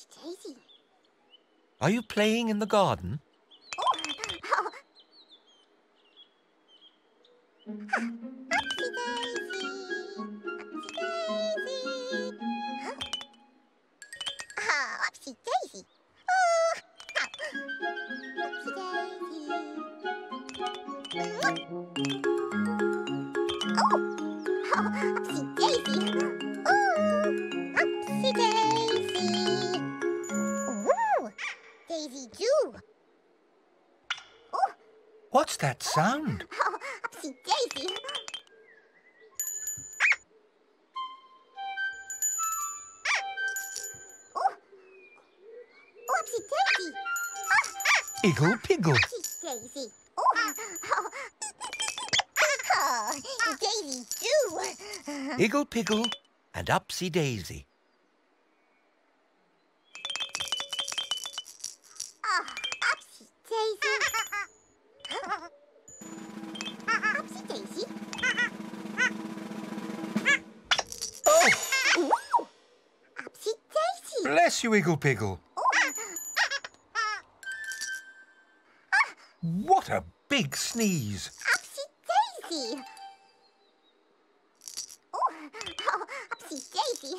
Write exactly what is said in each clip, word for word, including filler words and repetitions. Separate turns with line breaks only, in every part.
Upsy Daisy.
Are you playing in the garden?
Oh, oh. Upsy Daisy. Upsy Daisy. Oh, Upsy Daisy. Oh, Upsy Daisy. Oh, oh, Upsy Daisy. Oh, Upsy Daisy. Ooh, Daisy Jew. Oh,
What's that sound?
oh, Upsy Daisy. Oh, oh, Upsy Daisy.
Igglepiggle.
Upsy Daisy. Oh, oh, oh, Daisy Jew.
Igglepiggle and Upsy Daisy.
Oh, Upsy Daisy. Upsy Daisy.
Oh,
Ooh, Upsy Daisy.
bless you, Igglepiggle.
Oh,
What a big sneeze.
Upsy Daisy. Oh, oh, Upsy Daisy.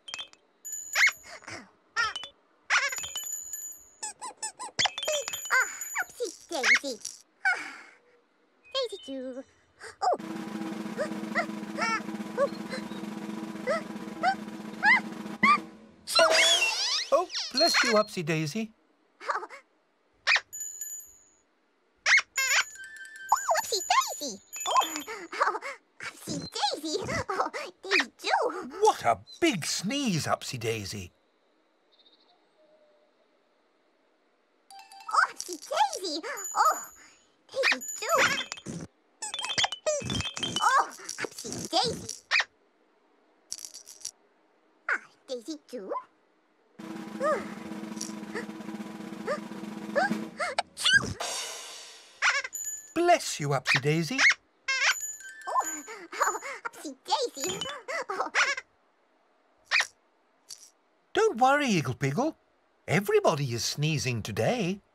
Ah, Upsy Daisy. Ah, Daisy Jew. Oh.
Oh, bless you, Upsy Daisy.
Oh, Upsy Daisy. Oh, oh, Upsy Daisy. Oh, Daisy Jew.
What a big sneeze, Upsy Daisy.
Oh, Upsy Daisy. Oh, Daisy Jew. Oh, Upsy Daisy. Ah, Daisy Jew.
Bless you, Upsy Daisy.
Oh, oh, Upsy Daisy. Oh,
Don't worry, Igglepiggle. Everybody is sneezing today.